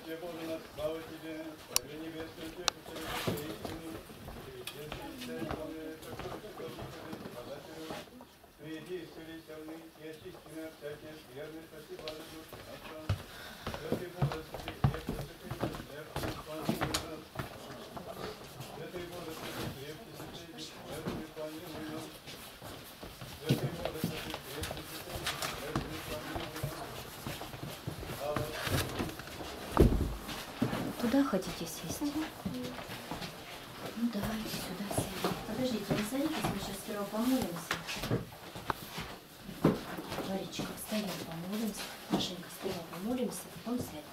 Отче Боже наш, слава Тебе, Царю Небесный, Утешителю, Истину, Христе, Подателю, приди, исцели темный и очисти меня всякие скверны, спаси Боже душ наша. Святый Боже, святый крепкий, святый бессмертный, исполни нас. Святый Боже, святый крепкий, святый бессмертный, исполни нас. Святый Боже, святый крепкий, святый бессмертный, исполни нас. Слава. Куда хотите сесть? Ну давайте сюда сядем. Подождите, не садитесь, мы сейчас сперва помолимся. Маричка, встаем, помолимся. Машенька, сперва помолимся, потом сядем.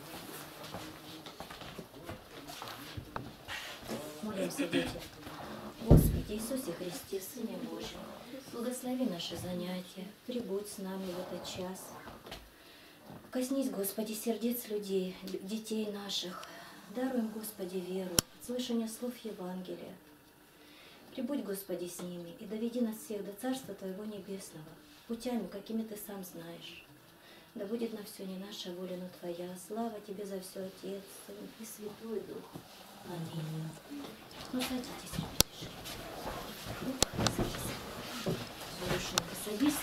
Молимся, дети. Господи Иисусе Христе, Сыне Божий, благослови наши занятия, прибудь с нами в этот час. Коснись, Господи, сердец людей, детей наших. Даруй им, Господи, веру, слышание слов Евангелия. Прибудь, Господи, с ними и доведи нас всех до Царства Твоего Небесного, путями, какими Ты сам знаешь. Да будет на все не наша воля, но Твоя. Слава Тебе за все, Отец, Сын и Святой Дух. Аминь. Ну, садитесь, ребятишки. Ну, садись. Золушенька, садись.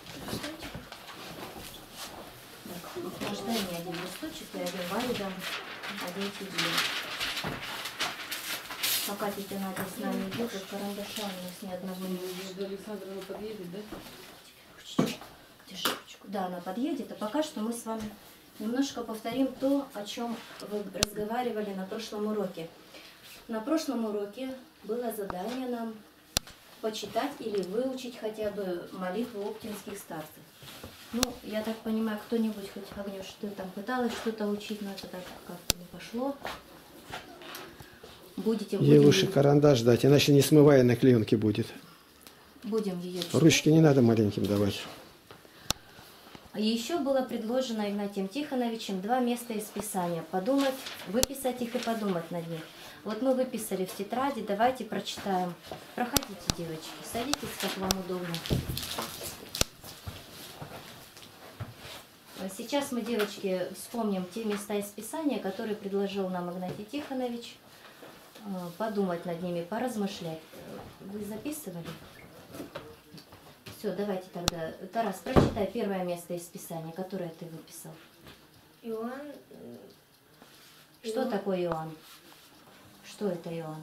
Так, дай мне один листочек и один Варе дам, один тебе. Пока тетя Надя с нами идет, вот карандаша у нас ни одного не До Александрова подъедет, да? Держи ручку. Да, она подъедет, а пока что мы с вами немножко повторим то, о чем вы разговаривали на прошлом уроке. На прошлом уроке было задание нам почитать или выучить хотя бы молитву оптинских старцев. Ну, я так понимаю, кто-нибудь, хоть Агнюш, ты там пыталась что-то учить, но это так как-то не пошло. Ей лучше карандаш дать, иначе не смывая на клеенке будет. Будем ее читать. Ручки не надо маленьким давать. Еще было предложено Игнатием Тихоновичем 2 места из Писания. Подумать, выписать их и подумать над них. Вот мы выписали в тетради, давайте прочитаем. Проходите, девочки, садитесь, как вам удобно. Сейчас мы, девочки, вспомним те места из Писания, которые предложил нам Игнатий Тихонович. Подумать над ними, поразмышлять. Вы записывали? Все, давайте тогда. Тарас, прочитай первое место из Писания, которое ты выписал. Иоанн. Что такое Иоанн? Что это Иоанн?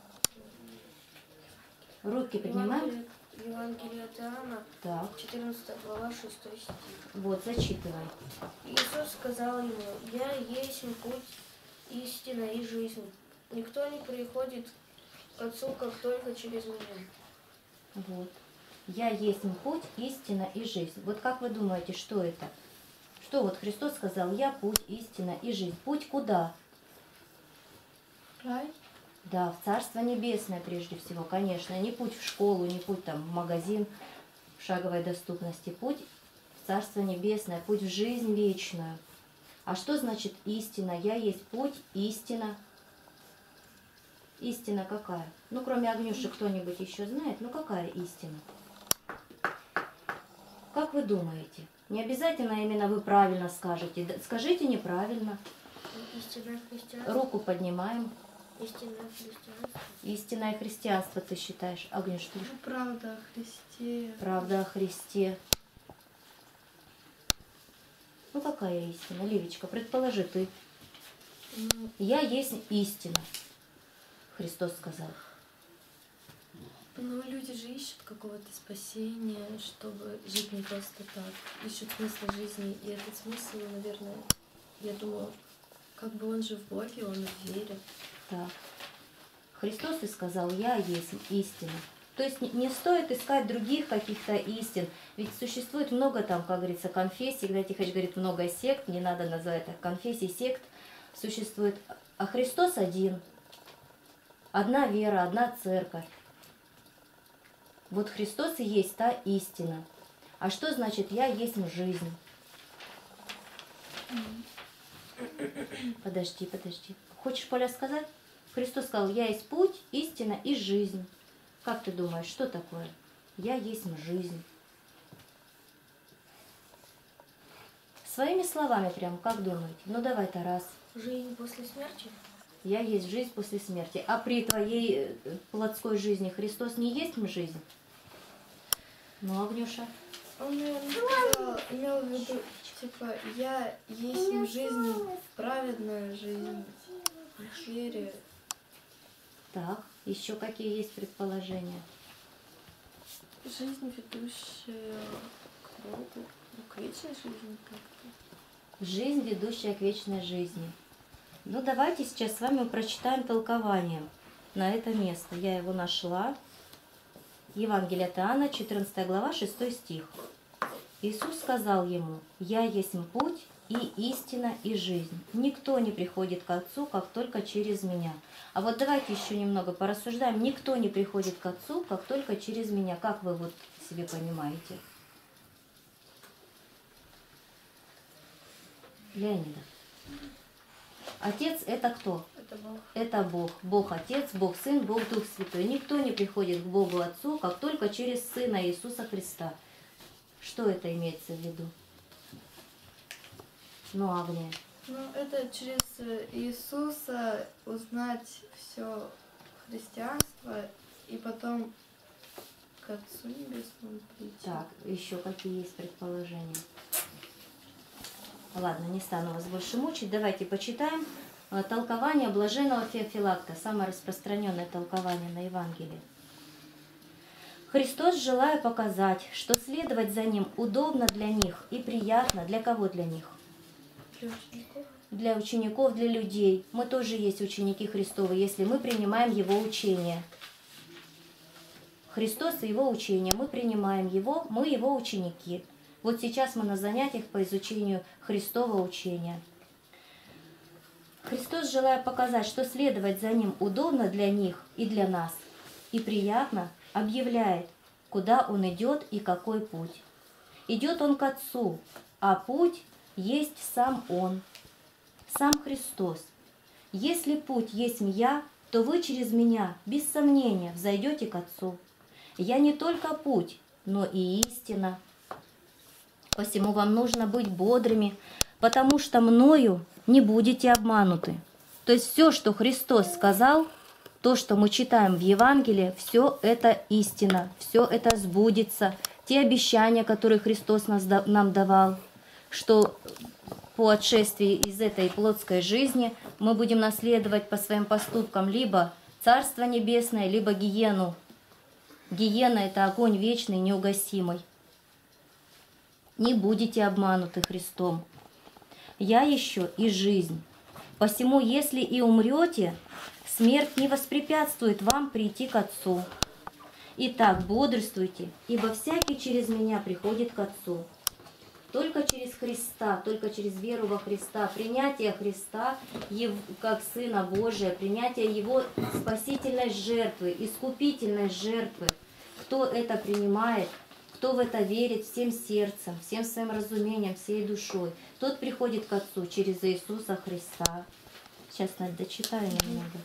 Руки поднимаем. Евангелие от Иоанна, Так. 14 глава, 6 стих. Вот, зачитывай. Иисус сказал ему: «Я есть путь, истина и жизнь. Никто не приходит к Отцу, как только через меня». Вот. Я есть путь, истина и жизнь. Вот как вы думаете, что это? Что вот Христос сказал: я путь, истина и жизнь. Путь куда? Рай. Да, в Царство Небесное прежде всего, конечно. Не путь в школу, не путь там в магазин в шаговой доступности. Путь в Царство Небесное, путь в жизнь вечную. А что значит истина? Я есть путь, истина. Истина какая? Ну, кроме Агнюши, кто-нибудь еще знает? Ну, какая истина? Как вы думаете? Не обязательно именно вы правильно скажете. Скажите неправильно. Истинное христианство. Руку поднимаем. Истинное христианство. Истинное христианство ты считаешь, Агнюш, ты? Правда о Христе. Правда о Христе. Ну какая истина? Ливечка, предположи ты. Я есть истина, Христос сказал. Ну, люди же ищут какого-то спасения, чтобы жить не просто так. Ищут смысл жизни. И этот смысл, наверное, я думаю, как бы он же в Боге, он в вере. Так. Христос и сказал: я есть истина. То есть не стоит искать других каких-то истин. Ведь существует много там, как говорится, конфессий. Игнатий Тихонович говорит, много сект. Не надо называть так конфессий, сект. Существует. А Христос один. Одна вера, одна церковь. Вот Христос и есть та истина. А что значит «я есть жизнь»? Подожди. Хочешь, Поля, сказать? Христос сказал: я есть путь, истина и жизнь. Как ты думаешь, что такое? Я есть жизнь. Своими словами прям, как думаете? Ну давай, Тарас. Жизнь после смерти? Я есть жизнь после смерти. А при твоей плотской жизни Христос не есть жизнь? Ну, Агнюша? Он, наверное, имел в виду, типа, я есть жизнь, праведная жизнь, в вере. Так, еще какие есть предположения? Жизнь, ведущая к Богу, ну, к вечной жизни как-то. Жизнь, ведущая к вечной жизни. Ну, давайте сейчас с вами прочитаем толкование на это место. Я его нашла. Евангелие от Иоанна, 14 глава, 6 стих. Иисус сказал ему: «Я есть путь и истина и жизнь. Никто не приходит к Отцу, как только через Меня». А вот давайте еще немного порассуждаем. Никто не приходит к Отцу, как только через Меня. Как вы вот себе понимаете? Леонида. Отец – это кто? Это Бог. Это Бог. Бог Отец, Бог Сын, Бог Дух Святой. Никто не приходит к Богу Отцу, как только через Сына Иисуса Христа. Что это имеется в виду? Ну, Агния. Ну, это через Иисуса узнать все христианство и потом к Отцу Небесному прийти. Так, еще какие есть предположения? Ладно, не стану вас больше мучить. Давайте почитаем толкование блаженного Феофилакта, самое распространенное толкование на Евангелие. Христос, желая показать, что следовать за Ним удобно для них и приятно, для кого для них? Для учеников. Для учеников, для людей. Мы тоже есть ученики Христовы, если мы принимаем Его учение. Христос и Его учение, мы принимаем Его, мы Его ученики. Вот сейчас мы на занятиях по изучению Христова учения. Христос, желая показать, что следовать за Ним удобно для них и для нас, и приятно, объявляет, куда Он идет и какой путь. Идет Он к Отцу, а путь есть сам Он, сам Христос. Если путь есть Я, то вы через Меня, без сомнения, взойдете к Отцу. Я не только путь, но и истина. Посему вам нужно быть бодрыми, потому что мною не будете обмануты. То есть все, что Христос сказал, то, что мы читаем в Евангелии, все это истина, все это сбудется. Те обещания, которые Христос нам давал, что по отшествии из этой плотской жизни мы будем наследовать по своим поступкам либо Царство Небесное, либо гиену. Гиена – это огонь вечный, неугасимый. Не будете обмануты Христом. Я еще и жизнь. Посему, если и умрете, смерть не воспрепятствует вам прийти к Отцу. Итак, бодрствуйте, ибо всякий через Меня приходит к Отцу. Только через Христа, только через веру во Христа, принятие Христа как Сына Божия, принятие Его спасительной жертвы, искупительной жертвы. Кто это принимает, кто в это верит всем сердцем, всем своим разумением, всей душой, тот приходит к Отцу через Иисуса Христа. Сейчас дочитаю немного.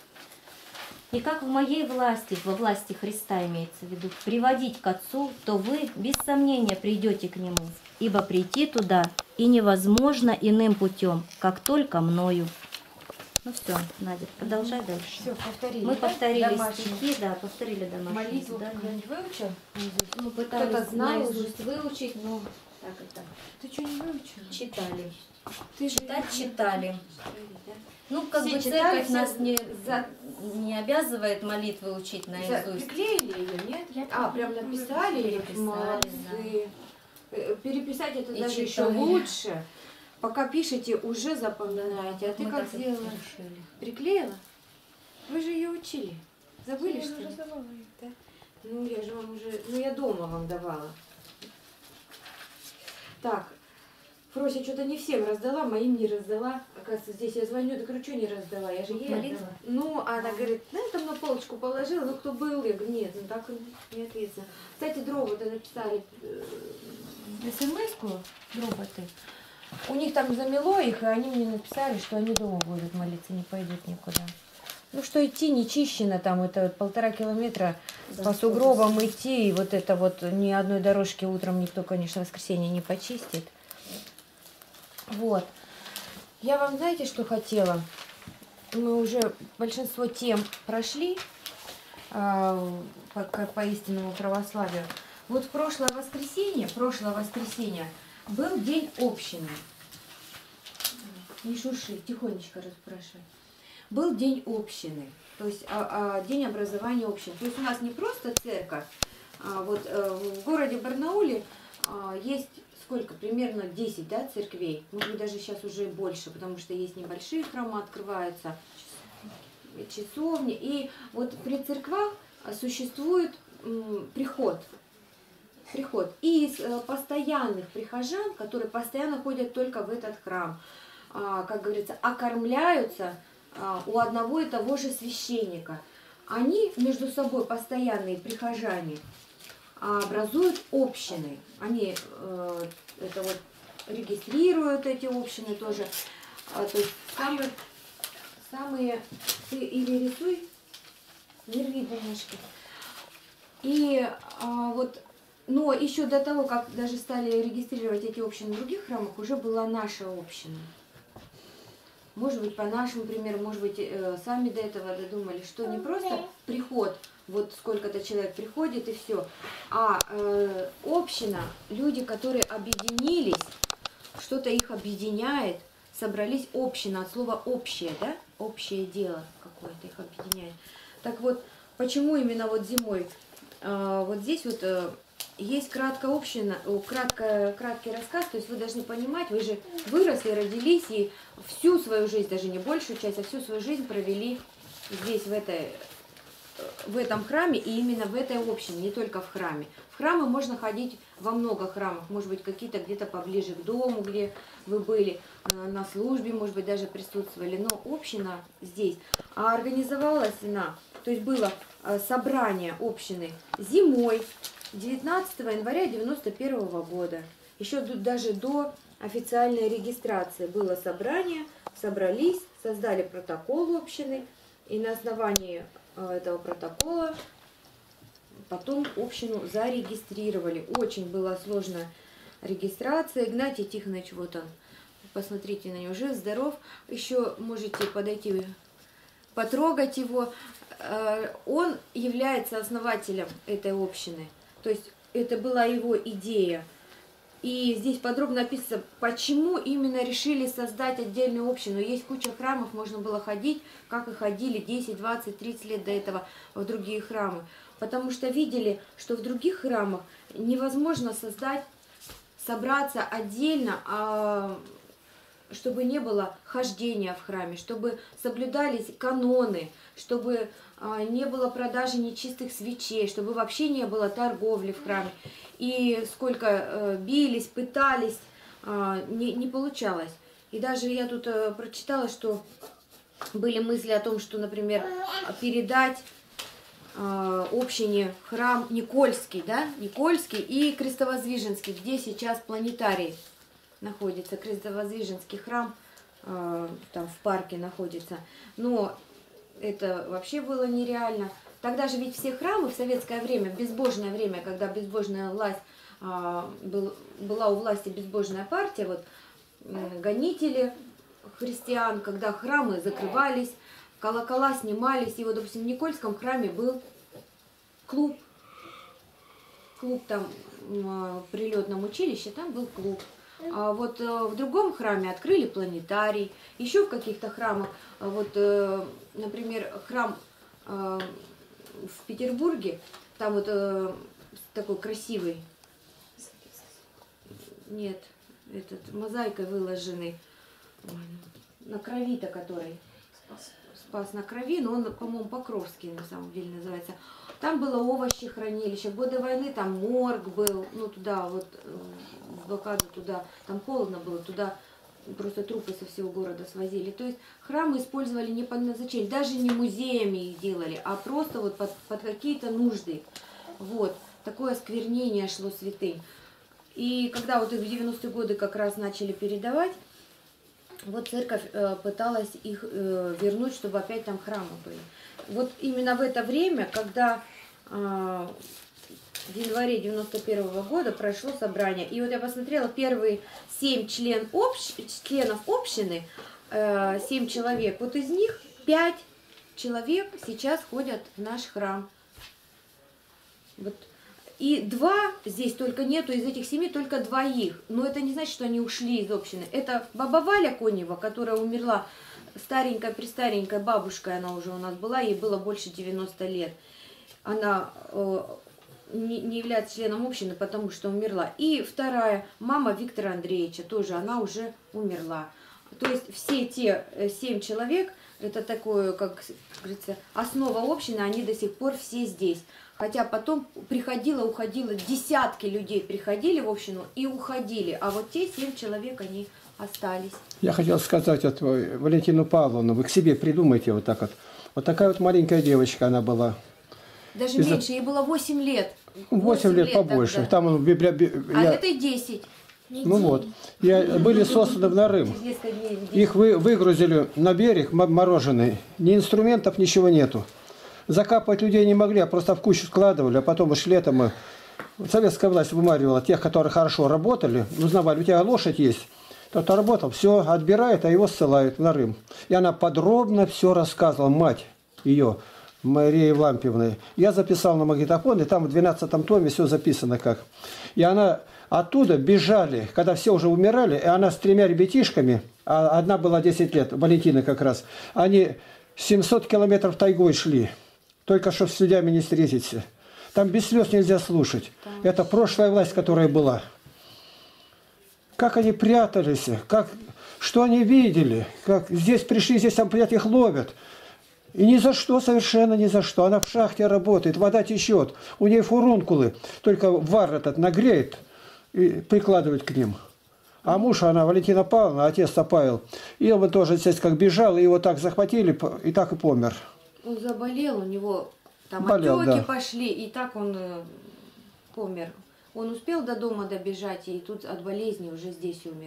И как в моей власти, во власти Христа имеется в виду, приводить к Отцу, то вы без сомнения придете к Нему, ибо прийти туда и невозможно иным путем, как только мною. Ну все, Надя, продолжай дальше. Все, повторили. Мы да? повторили Домашнее. стихи, да, повторили домашние Молитву задания. кто-нибудь выучил? Ну, пытались знал наизусть выучить, но так это, Ты что, не выучила? читали. Ты же Читали. Ну, как Все бы читали, церковь все нас за- не обязывает молитвы учить наизусть. Приклеили ее, нет? Прям написали? Написали, Молодцы. Переписать это И даже еще читали. лучше. Пока пишете, уже запоминаете. А ты Мы как так и сделала? решили. Приклеила? Вы же ее учили. Забыли, Я что уже ли? раздавала их. Да? Ну, я же вам уже... Ну, я дома вам давала. Так. Фрося что-то не всем раздала, моим не раздала. Оказывается, здесь я звоню, так говорю, что не раздала? Я же ей Молитва? отдала. Ну, она говорит, там на полочку положила, ну, кто был? Я говорю, нет, ну, так не ответственно. Кстати, дрова-то написали. СМС-ку, Роботы. у них там замело их, и они мне написали, что они дома будут молиться, не пойдут никуда. Ну что идти, не чищено там, это 1,5 километра по сугробам идти, и вот это вот ни одной дорожки утром никто, конечно, в воскресенье не почистит. Вот. Я вам, знаете, что хотела? Мы уже большинство тем прошли по истинному православию. Вот в прошлое воскресенье был день общины. Не шурши, тихонечко расспрашивай. Был день общины, то есть день образования общины. То есть у нас не просто церковь, вот в городе Барнауле есть сколько? Примерно 10, да, церквей. Может быть, даже сейчас уже больше, потому что есть небольшие храмы, открываются, часовни. И вот при церквах существует приход. И из постоянных прихожан, которые постоянно ходят только в этот храм, как говорится, окормляются у одного и того же священника. Они между собой, постоянные прихожане, образуют общины. Они это вот регистрируют эти общины тоже. То есть самые ты или рисуй, не рви бумажки. И вот, но еще до того, как даже стали регистрировать эти общины в других храмах, уже была наша община. Может быть, по нашему примеру, может быть, сами до этого додумали, что не просто приход, вот сколько-то человек приходит и все, а община, люди, которые объединились, что-то их объединяет, собрались, община, от слова общее, да, общее дело какое-то их объединяет. Так вот, почему именно вот зимой? Вот здесь вот есть краткий рассказ, то есть вы должны понимать, вы же выросли, родились и всю свою жизнь, даже не большую часть, а всю свою жизнь провели здесь, в этом храме и именно в этой общине, не только в храме. В храмы можно ходить во много храмов, может быть, какие-то где-то поближе к дому, где вы были, на службе, может быть, даже присутствовали, но община здесь. А организовалась она, то есть было собрание общины зимой, 19 января 91 года. Еще даже до официальной регистрации было собрание, собрались, создали протокол общины, и на основании этого протокола потом общину зарегистрировали. Очень была сложная регистрация. Игнатий Тихонович, вот он, посмотрите на него, жив, здоров. Еще можете подойти, потрогать его. Он является основателем этой общины. То есть это была его идея. И здесь подробно написано, почему именно решили создать отдельную общину. Есть куча храмов, можно было ходить, как и ходили 10, 20, 30 лет до этого в другие храмы. Потому что видели, что в других храмах невозможно собраться отдельно, чтобы не было хождения в храме, чтобы соблюдались каноны, чтобы не было продажи нечистых свечей, чтобы вообще не было торговли в храме. И сколько бились, пытались, не получалось. И даже я тут прочитала, что были мысли о том, что, например, передать общине храм Никольский, да, Никольский и Крестовоздвиженский, где сейчас планетарий находится, Крестовоздвиженский храм, там в парке находится. Но это вообще было нереально. Тогда же ведь все храмы в советское время, в безбожное время, когда безбожная власть, была у власти безбожная партия, вот, гонители христиан, когда храмы закрывались, колокола снимались. И вот, допустим, в Никольском храме был клуб. Клуб там при летном училище, там был клуб. А вот в другом храме открыли планетарий. Еще в каких-то храмах, вот, например, храм в Петербурге, там вот такой красивый, нет, этот мозаикой выложенный, на крови-то который, Спас на крови, но он, по-моему, Покровский на самом деле называется. Там было овощехранилище, в годы войны там морг был, ну туда вот, в блокаду туда, там холодно было, туда просто трупы со всего города свозили. То есть храмы использовали не по назначению, даже не музеями их делали, а просто вот под какие-то нужды. Вот, такое осквернение шло святынь. И когда вот их в 90-е годы как раз начали передавать, вот церковь пыталась их вернуть, чтобы опять там храмы были. Вот именно в это время, когда в январе 91 года прошло собрание. И вот я посмотрела, первые 7 членов общины, 7 человек, вот из них 5 человек сейчас ходят в наш храм. Вот. И 2 здесь только нету, из этих 7 только 2. Но это не значит, что они ушли из общины. Это баба Валя Конева, которая умерла, старенькая, бабушка она уже у нас была, ей было больше 90 лет. Она не является членом общины, потому что умерла. И вторая, мама Виктора Андреевича, тоже она уже умерла. То есть все те 7 человек, это такое, как говорится, основа общины, они до сих пор все здесь. Хотя потом уходило, десятки людей приходили в общину и уходили. А вот те 7 человек, они остались. Я хотел сказать Валентину Павловну, вы к себе придумайте вот так вот. Вот такая вот маленькая девочка она была. Даже меньше, ей было 8 лет. 8 лет побольше. Тогда. Там он, А этой 10. Ну вот. Были сосланы в Нарым. Их выгрузили на берег мороженый. Ни инструментов, ничего нету. Закапывать людей не могли, а просто в кучу складывали. А потом уж летом советская власть вымаривала тех, которые хорошо работали. Узнавали, у тебя лошадь есть. Кто-то работал, все отбирает, а его ссылают в Нарым. И она подробно все рассказывала, мать ее, Марии Лампевны. Я записал на магнитофон, и там в 12 томе все записано как. И она оттуда бежали, когда все уже умирали, и она с 3 ребятишками, а одна была 10 лет, Валентина как раз, они 700 километров тайгой шли, только что с людьми не встретиться. Там без слез нельзя слушать. Это прошлая власть, которая была. Как они прятались, что они видели, как здесь пришли, здесь опять их ловят. И ни за что, совершенно ни за что. Она в шахте работает, вода течет, у нее фурункулы, только вар этот нагреет и прикладывает к ним. А муж, она Валентина Павловна, отец-то Павел, и он тоже здесь как бежал, и его так захватили, и так и помер. Он заболел, у него там Болел, отеки да. пошли, и так он помер. Он успел до дома добежать, и тут от болезни уже здесь умер.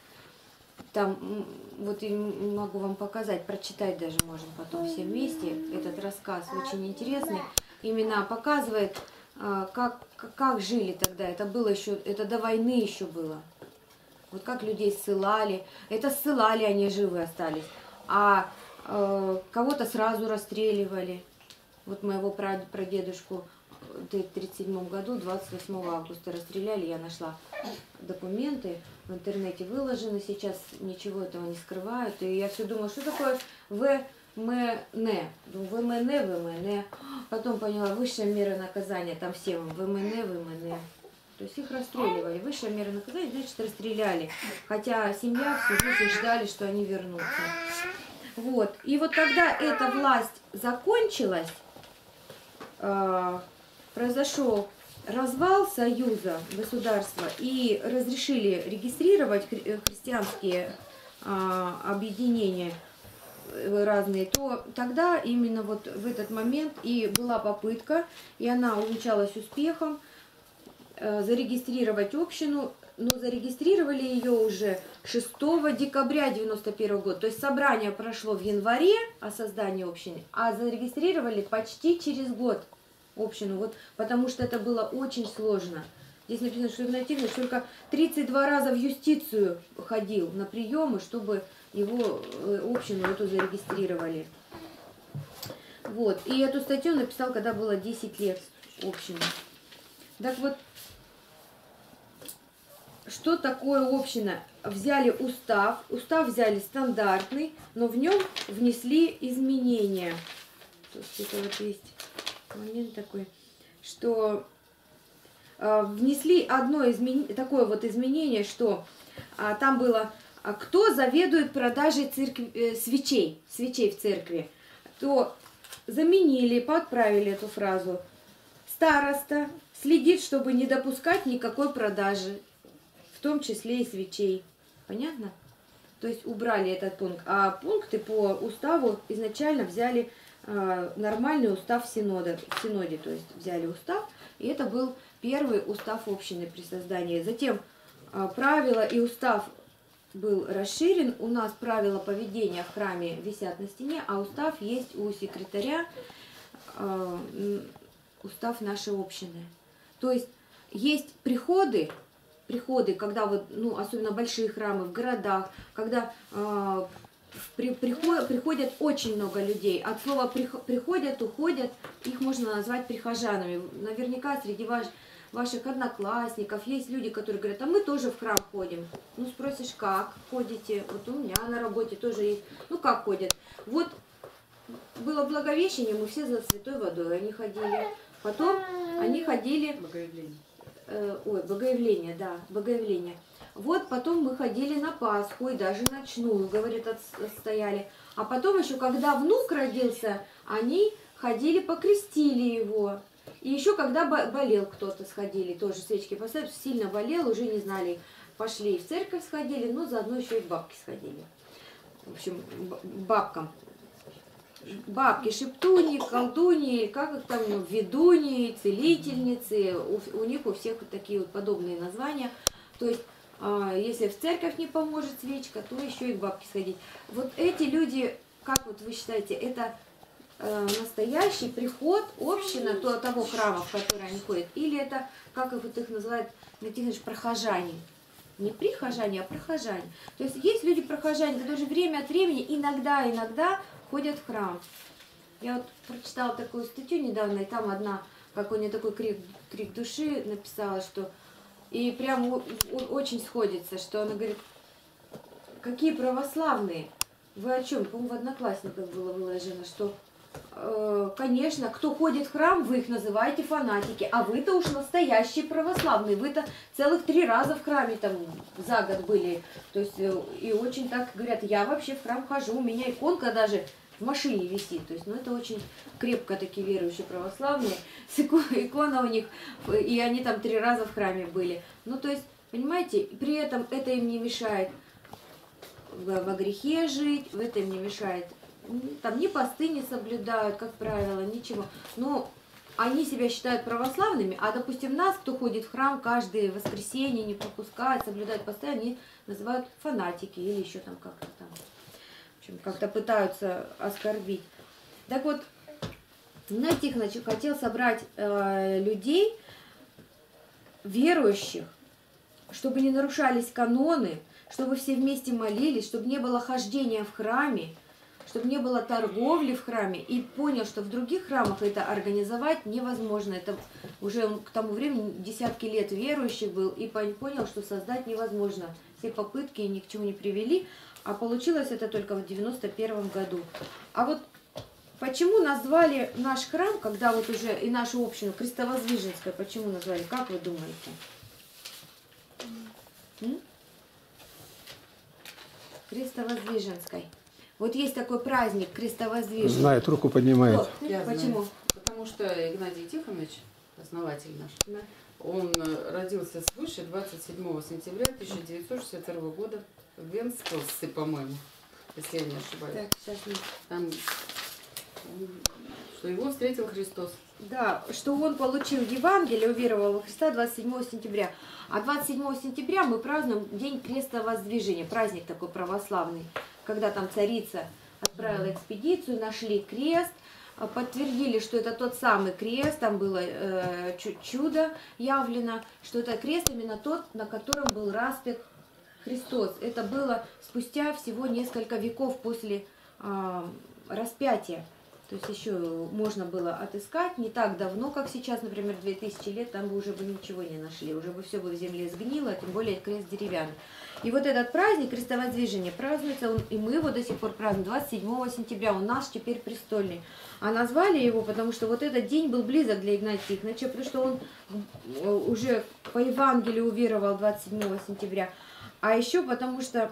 Там, вот и могу вам показать, прочитать даже можем потом все вместе. Этот рассказ очень интересный. Именно показывает, как жили тогда. Это было еще, это до войны еще было. Вот как людей ссылали. Это ссылали, они живы остались. А кого-то сразу расстреливали. Вот моего прадедушку в 1937 году, 28 августа расстреляли. Я нашла документы, в интернете выложены, сейчас ничего этого не скрывают. И я все думала, что такое ВМН. ВМН. Потом поняла, высшая мера наказания, там всем ВМН. То есть их расстреливали. Высшая мера наказания, значит, расстреляли. Хотя семья всю жизнь ждали, что они вернутся. Вот. И вот когда эта власть закончилась, произошел развал союза государства и разрешили регистрировать христианские объединения разные, то тогда именно вот в этот момент и была попытка, и она увенчалась успехом, зарегистрировать общину, но зарегистрировали ее уже 6 декабря 1991 года. То есть собрание прошло в январе о создании общины, а зарегистрировали почти через год общину, вот, потому что это было очень сложно. Здесь написано, что Игнатий Иванович только 32 раза в юстицию ходил на приемы, чтобы его общину эту зарегистрировали. Вот. И эту статью он написал, когда было 10 лет общины. Так вот, что такое община? Взяли устав взяли стандартный, но в нем внесли изменения. То есть это вот есть момент такой, что внесли одно такое вот изменение, что там было, кто заведует продажей свечей в церкви, то заменили, подправили эту фразу. Староста следит, чтобы не допускать никакой продажи, в том числе и свечей. Понятно? То есть убрали этот пункт. А пункты по уставу изначально взяли нормальный устав синоде, то есть взяли устав, и это был первый устав общины при создании. Затем правила и устав был расширен. У нас правила поведения в храме висят на стене, а устав есть у секретаря, устав нашей общины. То есть приходы, когда вот, ну, особенно большие храмы в городах, когда приходят очень много людей. От слова приходят, уходят, их можно назвать прихожанами. Наверняка среди ваших одноклассников есть люди, которые говорят, а мы тоже в храм ходим. Ну, спросишь, как ходите? Вот у меня на работе тоже есть. Ну, как ходят? Вот было Благовещение, мы все за святой водой они ходили. Потом они ходили... Богоявление, да, Богоявление. Вот потом мы ходили на Пасху и даже ночную, говорит, отстояли. А потом еще, когда внук родился, они ходили, покрестили его. И еще, когда болел кто-то, сходили, тоже свечки поставили, сильно болел, уже не знали, пошли и в церковь сходили, но заодно еще и к бабке сходили. В общем, бабкам. Бабки, шептуни, колдуни, как их там, ведуньи, целительницы, у них у всех вот такие вот подобные названия. То есть, если в церковь не поможет свечка, то еще и к бабке сходить. Вот эти люди, как вот вы считаете, это настоящий приход, община того храма, в который они ходят, или это, как вот их называют, прохожане? Не прихожане, а прохожане. То есть есть люди-прохожане, которые время от времени, иногда ходят в храм. Я вот прочитала такую статью недавно, и там одна, как у нее такой крик души написала, что... И прям очень сходится, что она говорит, какие православные, вы о чем? По-моему, в Одноклассниках было выложено, что, конечно, кто ходит в храм, вы их называете фанатики, а вы-то уж настоящие православные, вы-то целых 3 раза в храме там за год были. То есть, и очень так говорят, я вообще в храм хожу, у меня иконка даже в машине висит. То есть, ну, это очень крепко такие верующие православные. Икона у них, и они там 3 раза в храме были. Ну, то есть, понимаете, при этом это им не мешает во грехе жить, это им не мешает, там ни посты не соблюдают, как правило, ничего. Но они себя считают православными, а, допустим, нас, кто ходит в храм каждое воскресенье, не пропускает, соблюдает посты, они называют фанатики или еще там как-то там. Как-то пытаются оскорбить. Так вот, Игнатий хотел собрать людей, верующих, чтобы не нарушались каноны, чтобы все вместе молились, чтобы не было хождения в храме, чтобы не было торговли в храме. И понял, что в других храмах это организовать невозможно. Это уже к тому времени десятки лет верующих был, и понял, что создать невозможно. Все попытки ни к чему не привели. А получилось это только в 91 году. А вот почему назвали наш храм, когда вот уже и нашу общину Крестовоздвиженской, почему назвали? Как вы думаете? Крестовоздвиженской. Вот есть такой праздник Крестовоздвиженской. Знает, руку поднимает. Почему? Потому что Игнатий Тихонович, основатель наш, Да. он родился свыше 27 сентября 1962 года в Венспилсе, по-моему, если я не ошибаюсь. Так, сейчас мы... Там, что его встретил Христос. Да, что он получил Евангелие, уверовал во Христа 27 сентября. А 27 сентября мы празднуем День Крестовоздвижения, праздник такой православный, когда там царица отправила экспедицию, нашли крест, подтвердили, что это тот самый крест, там было чудо явлено, что это крест именно тот, на котором был распят Христос. Это было спустя всего несколько веков после распятия. То есть еще можно было отыскать не так давно, как сейчас, например, 2000 лет, там бы уже бы ничего не нашли, уже бы все бы в земле сгнило, тем более крест деревянный. И вот этот праздник Крестовоздвижения празднуется, и мы его до сих пор празднуем 27 сентября, он наш теперь престольный. А назвали его, потому что вот этот день был близок для Игнатия Тихоновича, потому что он уже по Евангелию уверовал 27 сентября. А еще потому что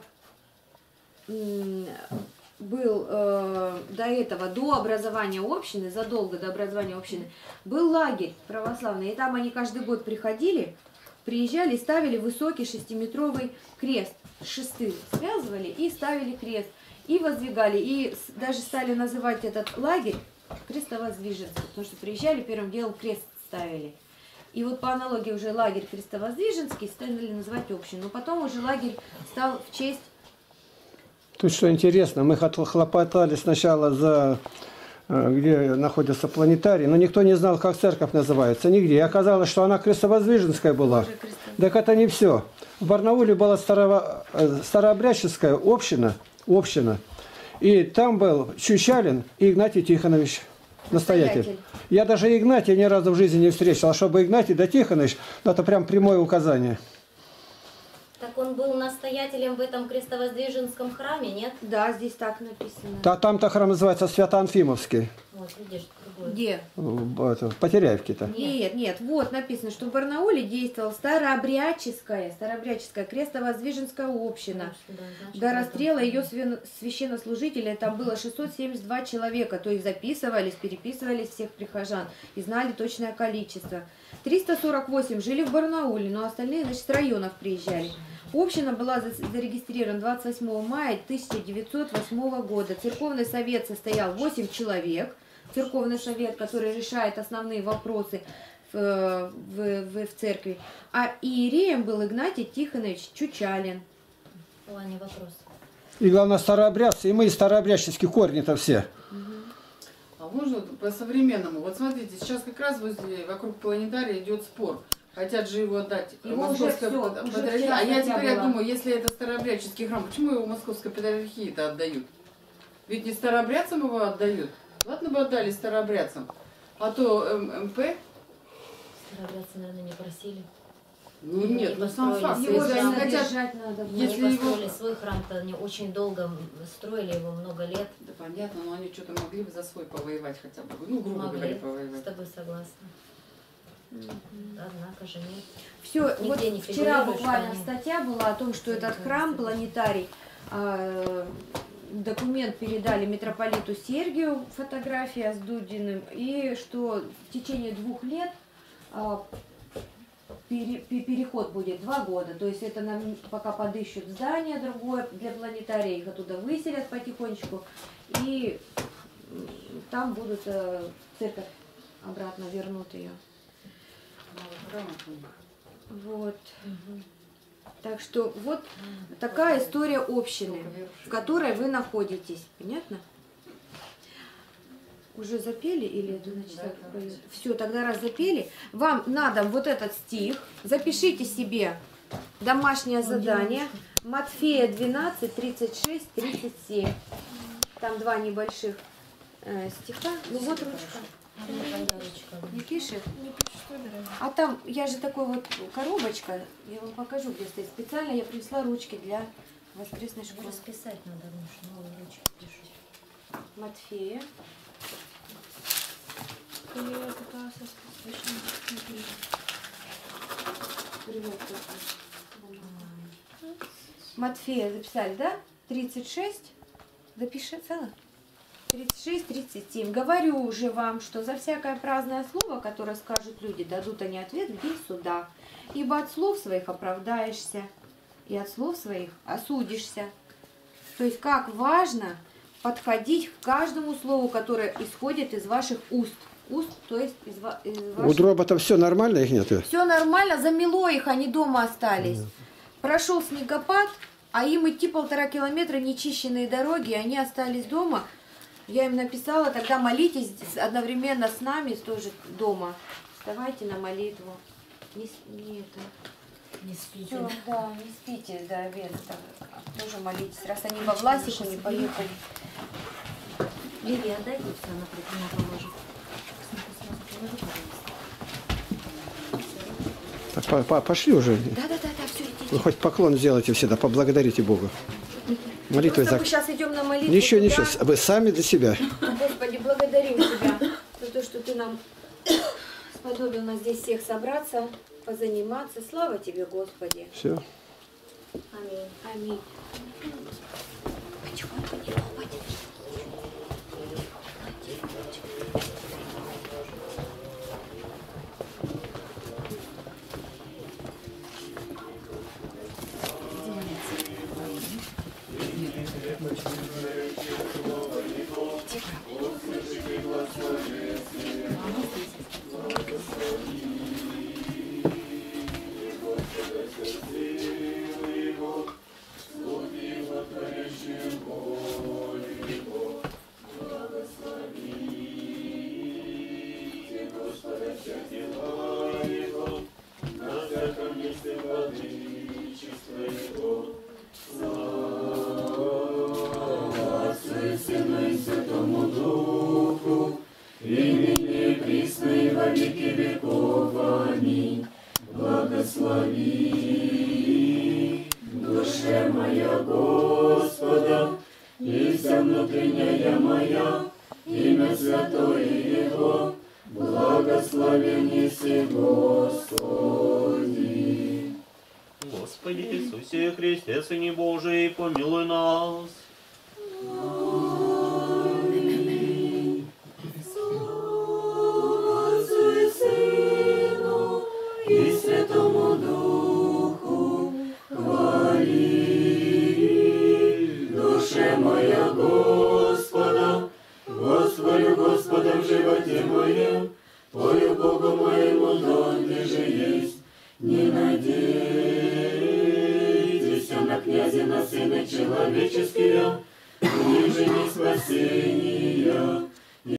был до этого, до образования общины, задолго до образования общины, был лагерь православный. И там они каждый год приезжали, ставили высокий 6-метровый крест. Шесты связывали и ставили крест. И воздвигали. И даже стали называть этот лагерь Крестовоздвиженский, потому что приезжали, первым делом крест ставили. И вот по аналогии уже лагерь Крестовоздвиженский стали называть общину. Но потом уже лагерь стал в честь... Тут что интересно, мы хлопотали сначала за где находится планетарий, но никто не знал, как церковь называется, нигде. И оказалось, что она крестовоздвиженская была. Так это не все. В Барнауле была старообрядческая община, и там был Чучалин и Игнатий Тихонович, настоятель. Я даже Игнатия ни разу в жизни не встретил, а чтобы Игнатий да Тихонович, это прям прямое указание. Так он был настоятелем в этом крестовоздвиженском храме, нет? Да, здесь так написано. Там-то храм называется Свято-Анфимовский. Вот, видишь, другой. Где? В Потеряевке-то. Нет, вот написано, что в Барнауле действовала старообрядческая крестовоздвиженская община. Да, значит, До это- расстрела ее священнослужителей там было 672 человека, то есть записывались, переписывались всех прихожан и знали точное количество. 348 жили в Барнауле, но остальные, значит, с районов приезжали. Община была зарегистрирована 28 мая 1908 года. Церковный совет состоял 8 человек. Церковный совет, который решает основные вопросы в церкви. А иереем был Игнатий Тихонович Чучалин. В плане вопрос. И главное, старообрядцы, и мы старообрядческие корни-то все. А можно по-современному? Вот смотрите, сейчас как раз вокруг планетария идет спор. Хотят же его отдать Его Московской уже всё, патриархии. вчера А я статья теперь была. думаю, если это старообрядческий храм, почему его Московской патриархии-то отдают? Ведь не старообрядцам его отдают. Ладно бы отдали старообрядцам. А то МП... Старообрядцы, наверное, не просили. Ну Они нет, ну сам построили факт. свой Если храм. они хотят... Держать надо было. Если Они его- построили свой храм-то они очень долго строили его, много лет. Да понятно, но они что-то могли бы за свой повоевать хотя бы. Ну, грубо говоря, Могли. С повоевать. тобой согласна. Однако же нет. Все, Нигде вот не вчера фигурирует, буквально что они- статья была о том, что этот храм, планетарий, документ передали митрополиту Сергию, фотография с Дудиным, и что в течение 2 лет переход будет 2 года. То есть это нам пока подыщут здание другое для планетария, их оттуда выселят потихонечку, и там будут церковь обратно вернут ее. Вот. Так что вот такая история общины, в которой вы находитесь. Понятно? Уже запели или это значит все, тогда раз запели. Вам надо вот этот стих, запишите себе домашнее задание. Матфея 12, 36, 37. Там 2 небольших стиха. Ну вот ручка. Не пишет? А там, я же такой вот коробочка, я вам покажу, где стоит. Специально я принесла ручки для воскресной школы. Расписать надо, Муж, новую ручку пишу. Матфея. Матфея записали, да? 36. Запиши цело. 36-37. Говорю уже вам, что за всякое праздное слово, которое скажут люди, дадут они ответ в день суда. Ибо от слов своих оправдаешься, и от слов своих осудишься. То есть как важно подходить к каждому слову, которое исходит из ваших уст. Уст, то есть из У ваших... дроба-то все нормально, их нет? Все нормально, замело их, они дома остались. Прошел снегопад, а им идти 1,5 километра нечищенные дороги, и они остались дома. Я им написала, тогда молитесь одновременно с нами тоже дома. Вставайте на молитву. Не спите. Всё, да, не спите до обеда. Тоже молитесь, раз они во Власику не поехали. Лилия, отдай все, она положит. Так, пошли уже. Да, все, идите. Вы хоть поклон сделайте всегда, поблагодарите Бога. Молитвой Просто за... мы сейчас идем на молитву. Ничего, туда. ничего, вы сами для себя. Господи, благодарим Тебя за то, что Ты нам сподобил нас здесь всех собраться, позаниматься. Слава Тебе, Господи. Все. Аминь. Аминь. Потихоньку не лопать. Благослови святыня моя, имя святое Его, благословен еси Господи. Господи Иисусе Христе, Сыне Божий, помилуй нас. Аминь. Отцу и Сыну и Святому Духу, хвали, душе моя Господа, Господи, Господа в животе моем, пою Богу моему, донде же есть. Не надейтесь на князя, на сына человеческого, ниже не спасения.